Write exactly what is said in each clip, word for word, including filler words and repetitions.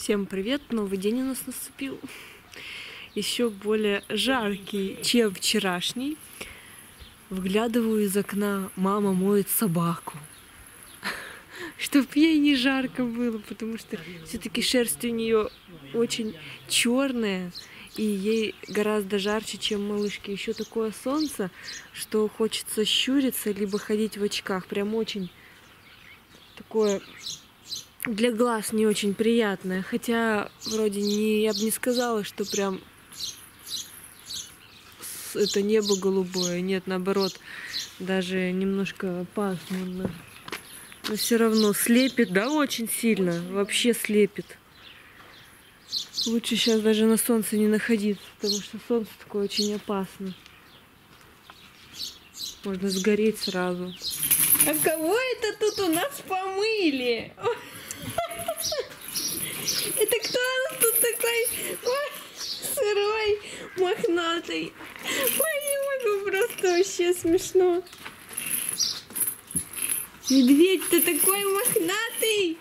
Всем привет! Новый день у нас наступил. Еще более жаркий, чем вчерашний. Выглядываю из окна, мама моет собаку. Чтоб ей не жарко было, потому что все-таки шерсть у нее очень черная, и ей гораздо жарче, чем малышке. Еще такое солнце, что хочется щуриться, либо ходить в очках. Прям очень такое для глаз не очень приятное. Хотя вроде не, я бы не сказала, что прям это небо голубое. Нет, наоборот, даже немножко пасмурно. Но все равно слепит, да, очень сильно. Вообще слепит. Лучше сейчас даже на солнце не находиться, потому что солнце такое очень опасно. Можно сгореть сразу. А кого это тут у нас помыли? Это кто у нас тут такой сырой, мохнатый? Ой, не могу, просто вообще смешно. Медведь-то такой мохнатый.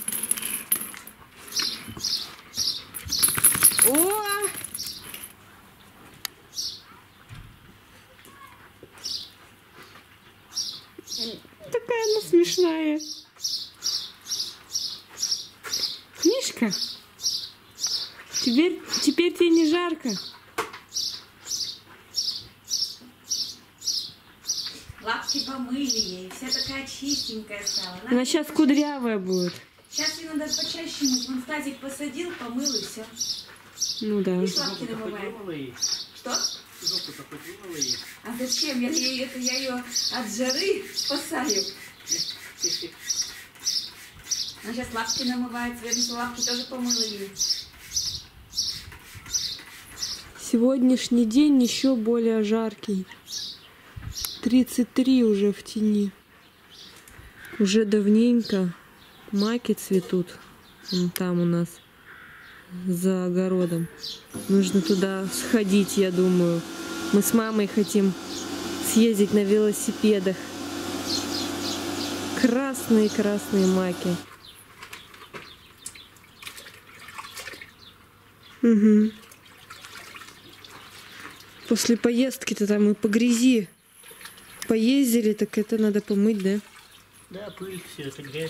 О! Такая она смешная. Мишка, теперь, теперь тебе не жарко? Лапки помыли ей, вся такая чистенькая стала. Надо Она сейчас кудрявая будет. Сейчас ей надо почаще мыть. Вон тазик посадил, помыл и все. Ну да. Видишь, лапки намываем. Что? А зачем? Я, я, это, я ее от жары спасаю. Она сейчас лапки намывает. Вернее, лапки тоже помыла ей. Сегодняшний день еще более жаркий. тридцать три уже в тени. Уже давненько маки цветут. Вон там у нас за огородом. Нужно туда сходить, я думаю. Мы с мамой хотим съездить на велосипедах. Красные-красные маки. Угу. После поездки-то там и по грязи поездили, так это надо помыть, да? Да, пыль, все это грязь.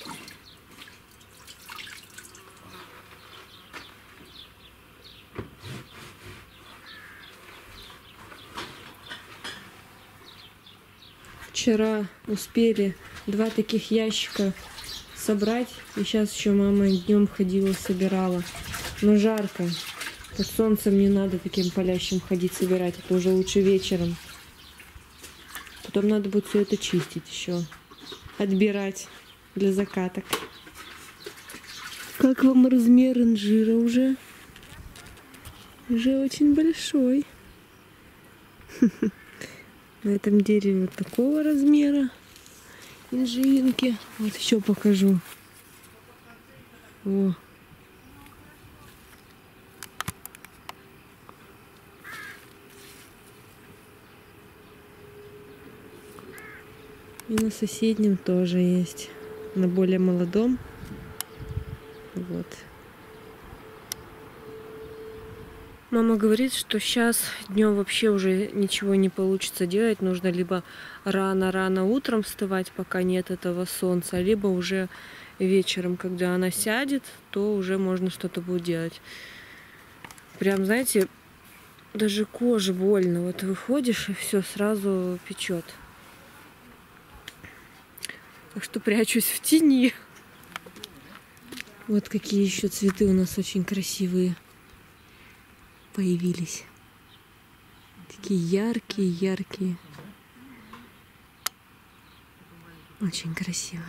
Вчера успели два таких ящика собрать, и сейчас еще мама днем ходила, собирала. Но жарко. Под солнцем не надо таким палящим ходить собирать, это уже лучше вечером. Потом надо будет все это чистить еще, отбирать для закаток. Как вам размер инжира уже? Уже очень большой. На этом дереве вот такого размера инжиринки. Вот еще покажу. О. И на соседнем тоже есть. На более молодом. Вот. Мама говорит, что сейчас днем вообще уже ничего не получится делать. Нужно либо рано-рано утром вставать, пока нет этого солнца, либо уже вечером, когда она сядет, то уже можно что-то будет делать. Прям, знаете, даже кожа больно. Вот выходишь, и все сразу печет. Так что прячусь в тени. Вот какие еще цветы у нас очень красивые появились. Такие яркие, яркие. Очень красиво.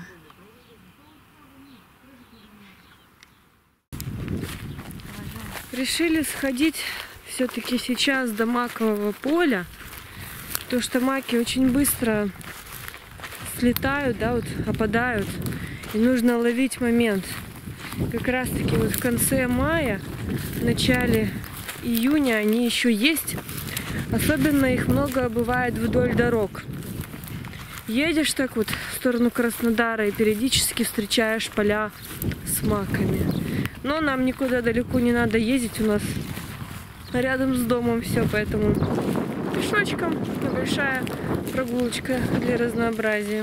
Решили сходить все-таки сейчас до макового поля, потому что маки очень быстро слетают, да, вот опадают, и нужно ловить момент. Как раз таки вот в конце мая, в начале июня они еще есть. Особенно их много бывает вдоль дорог. Едешь так вот в сторону Краснодара и периодически встречаешь поля с маками. Но нам никуда далеко не надо ездить, у нас рядом с домом все, поэтому пешочком небольшая прогулочка для разнообразия.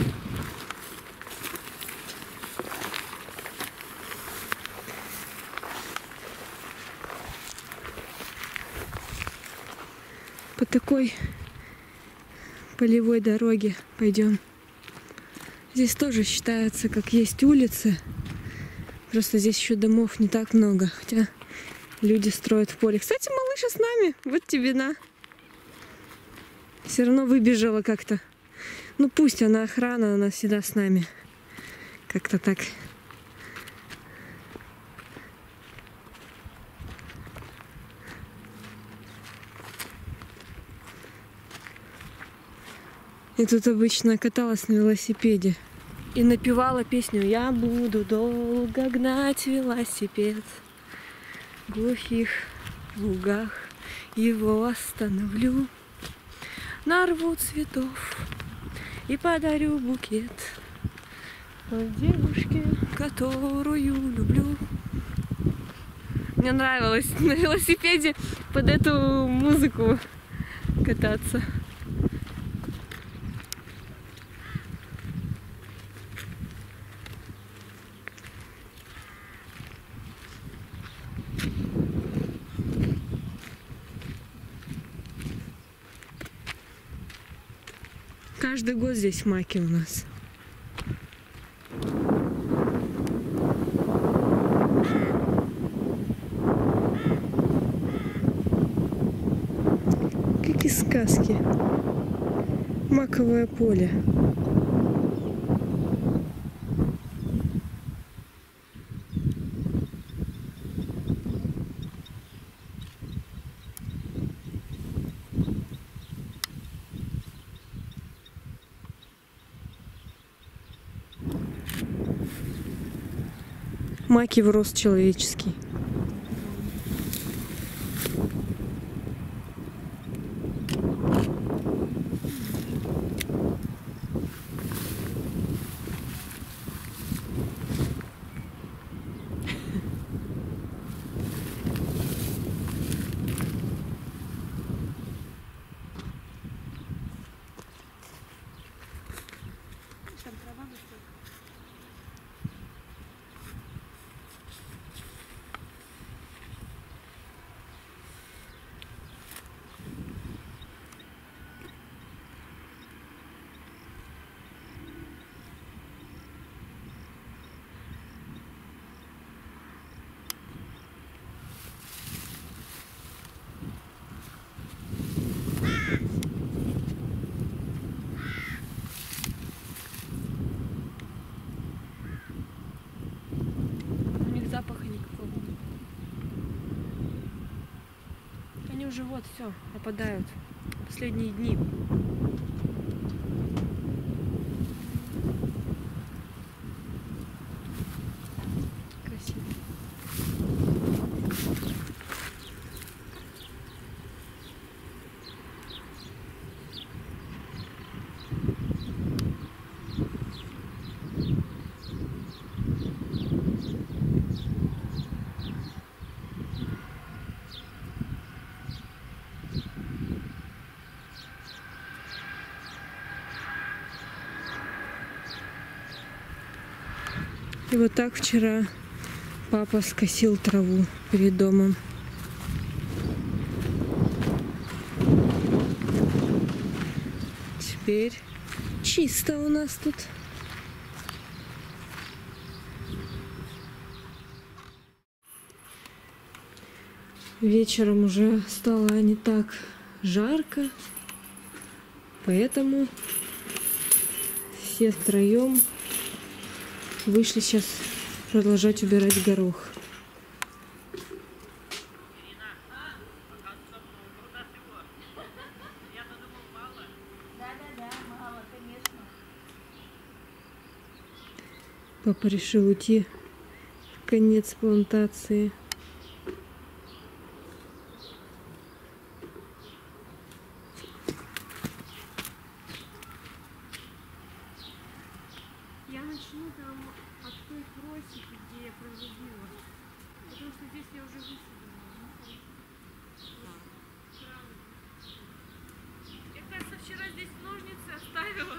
По такой полевой дороге пойдем. Здесь тоже считается, как есть улицы. Просто здесь еще домов не так много. Хотя люди строят в поле. Кстати, малыша с нами. Вот тебе на. Все равно выбежала как-то. Ну пусть она охрана, она всегда с нами. Как-то так. И тут обычно каталась на велосипеде. И напевала песню «Я буду долго гнать велосипед в глухих лугах, его остановлю, нарву цветов и подарю букет девушке, которую люблю». Мне нравилось на велосипеде под эту музыку кататься. Каждый год здесь маки у нас. Как из сказки. Маковое поле. Маки в рост человеческий. Запаха никакого нет. Они уже вот все опадают. Последние дни. Красиво. И вот так вчера папа скосил траву перед домом. Теперь чисто у нас тут. Вечером уже стало не так жарко, поэтому все втроем вышли сейчас продолжать убирать горох. Да-да-да, мало, конечно. Папа решил уйти в конец плантации. Я начну там от той просеки, где я прорубила. уже высадила. Я, кажется, вчера здесь ножницы оставила.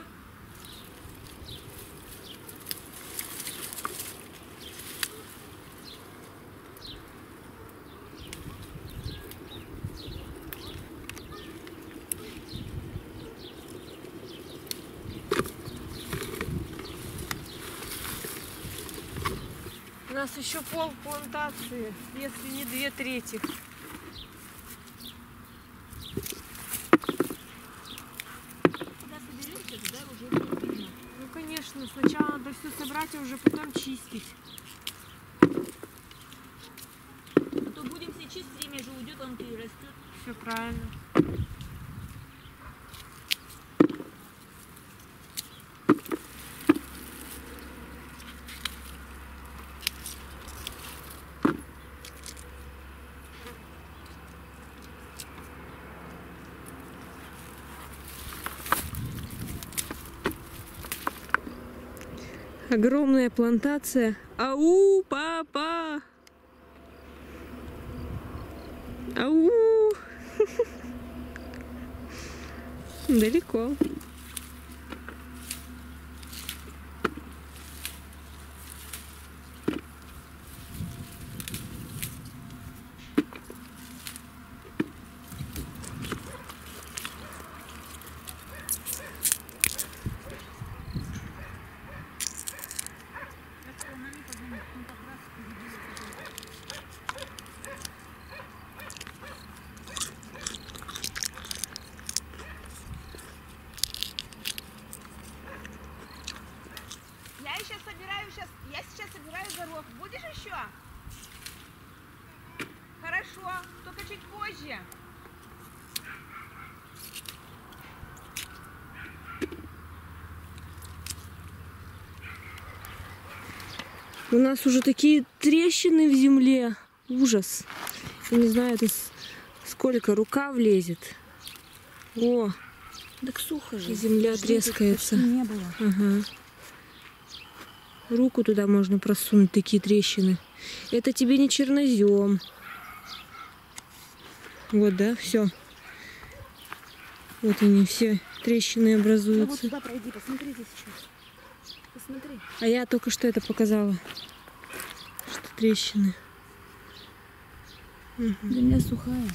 У нас еще пол плантации, если не две трети. Куда соберемся, туда уже будет видно. Ну, конечно, сначала надо все собрать, а уже потом чистить. А то будем все чистить, время же уйдет, он перерастет. Все правильно. Огромная плантация. Ау, папа! Ау! Далеко. Я еще собираю, сейчас, я сейчас собираю горох. Будешь еще? Хорошо, только чуть позже. У нас уже такие трещины в земле. Ужас. Я не знаю, это с- сколько рука влезет. О, Так сухо же. и земля трескается. Не было. Ага. Руку туда можно просунуть, такие трещины. Это тебе не чернозем. Вот, да, все. Вот они все трещины Ну вот образуются. туда пройди, посмотри здесь сейчас. Посмотри. А я только что это показала. Что трещины. Земля сухая.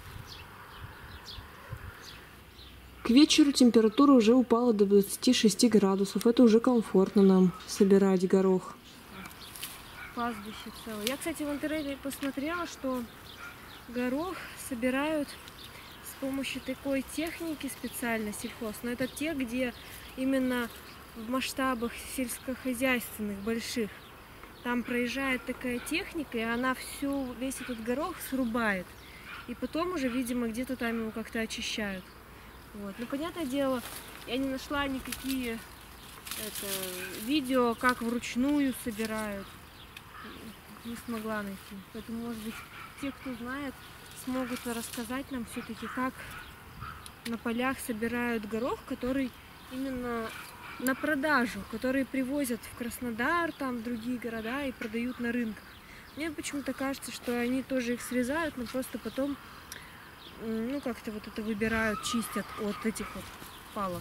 К вечеру температура уже упала до двадцати шести градусов. Это уже комфортно нам собирать горох. Пастбище целое. Я, кстати, в интернете посмотрела, что горох собирают с помощью такой техники специально сельхоз. Но это те, где именно в масштабах сельскохозяйственных больших. Там проезжает такая техника, и она всю, весь этот горох срубает. И потом уже, видимо, где-то там его как-то очищают. Вот. Ну, понятное дело, я не нашла никакие это, видео, как вручную собирают. Не смогла найти. Поэтому, может быть, те, кто знает, смогут рассказать нам все-таки, как на полях собирают горох, который именно на продажу, который привозят в Краснодар, там, в другие города и продают на рынках. Мне почему-то кажется, что они тоже их срезают, но просто потом, ну, как-то вот это выбирают, чистят от этих вот палок.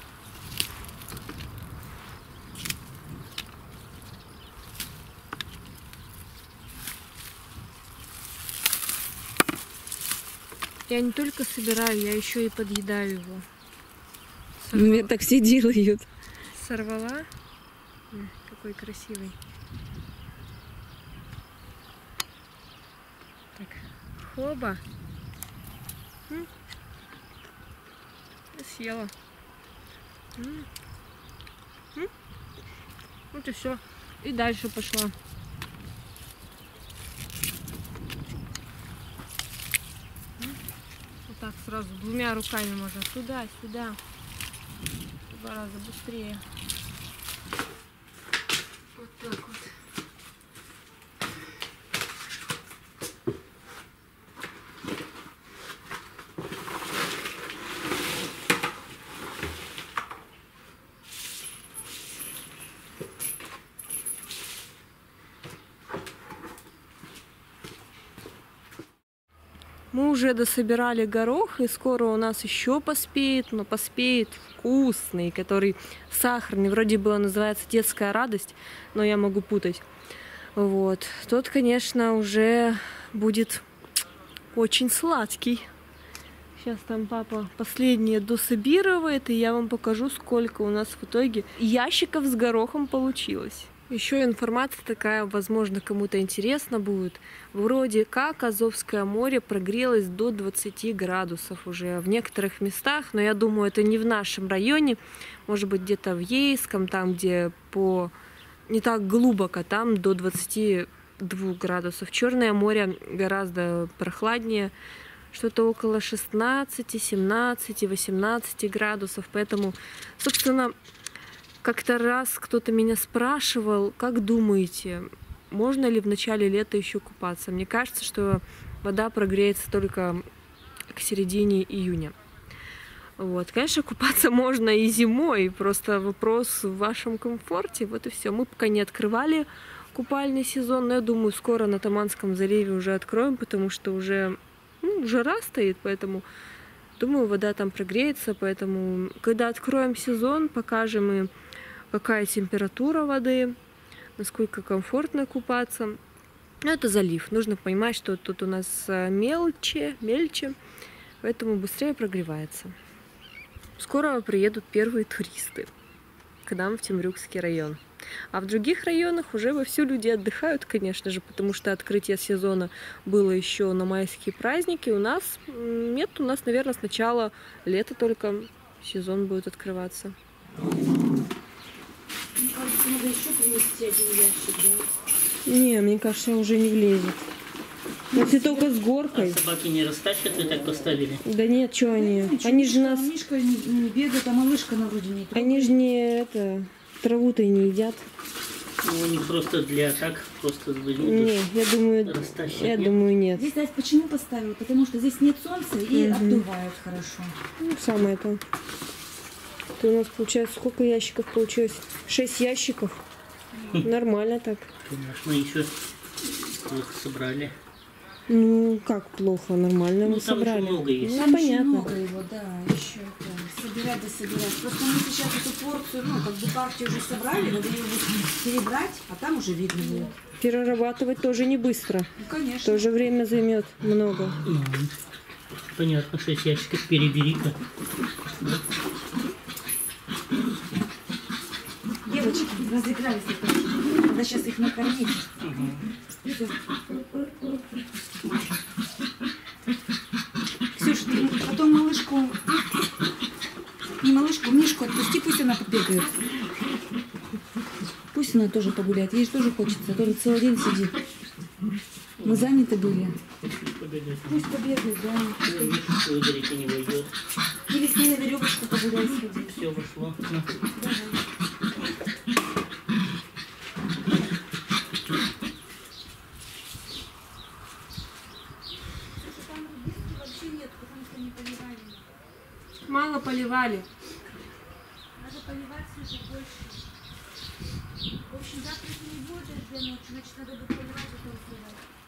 Я не только собираю, я еще и подъедаю его. У меня так все делают. Сорвала. М, Какой красивый. Так, хоба. М. И съела. М. М. Вот и все. И дальше пошла. М. Вот так сразу двумя руками можно туда, сюда. В два раза быстрее. Вот так вот. Мы уже дособирали горох, и скоро у нас еще поспеет, но поспеет вкусный, который сахарный. Вроде бы он называется «Детская радость», но я могу путать. Вот. Тот, конечно, уже будет очень сладкий. Сейчас там папа последнее дособирывает, и я вам покажу, сколько у нас в итоге ящиков с горохом получилось. Еще информация такая, возможно, кому-то интересно будет. Вроде как Азовское море прогрелось до двадцати градусов уже в некоторых местах, но я думаю, это не в нашем районе, может быть, где-то в Ейском, там, где по не так глубоко, там до двадцати двух градусов. Черное море гораздо прохладнее, что-то около шестнадцати, семнадцати, восемнадцати градусов, поэтому, собственно, как-то раз кто-то меня спрашивал, как думаете, можно ли в начале лета еще купаться? Мне кажется, что вода прогреется только к середине июня. Вот. Конечно, купаться можно и зимой, просто вопрос в вашем комфорте. Вот и все. Мы пока не открывали купальный сезон, но я думаю, скоро на Таманском заливе уже откроем, потому что уже ну, жара стоит, поэтому думаю, вода там прогреется. Поэтому, когда откроем сезон, покажем и какая температура воды, насколько комфортно купаться. Но это залив. Нужно понимать, что тут у нас мельче, мельче, поэтому быстрее прогревается. Скоро приедут первые туристы к нам в Темрюкский район. А в других районах уже вовсю люди отдыхают, конечно же, потому что открытие сезона было еще на майские праздники. У нас нет, у нас, наверное, с начала лета только сезон будет открываться. Мне кажется, надо еще принести один ящик, да? Не, мне кажется, уже не влезет. Если только с горкой. А собаки не растащат, вы так поставили? Да нет, что они? Ничего, Они же Мишка, нас... Мишка не, не бегает, а малышка на вроде не трогает. Они же не это... Траву-то и не едят. Ну, они просто для так, просто сбегут. Не, я думаю... Растащат, Я нет? думаю, нет. Здесь, знаете, почему поставила? Потому что здесь нет солнца и Мгм. обдувает хорошо. Ну, самое то. Это у нас получается, сколько ящиков получилось? Шесть ящиков. Нормально так. Конечно, еще плохо собрали. Ну, как плохо, нормально Ну, мы там собрали. еще много есть. Ну, Там очень понятно. много его, да, еще это, собирать да собирать. Просто мы сейчас эту порцию, ну, как бы партию уже собрали, надо ее вот перебрать, а там уже видно будет. Перерабатывать тоже не быстро. Ну, конечно. Тоже время займет много. Ну, понятно, шесть ящиков перебери-ка. Девочки разыгрались. Надо сейчас их накормить. Всё. Ксюша, ты потом малышку, не малышку, Мишку отпусти, пусть она побегает. Пусть она тоже погуляет, ей же тоже хочется, тоже целый день сидит. Мы заняты были. Побегать. Пусть побегает, да. Выгореть не войдет. Или с ней на веревочку погуляй сходи. Все вошло. Ну. Мало поливали. Надо поливать уже больше. В общем, завтра если не будет дождя ночью, значит надо будет поливать это усилать.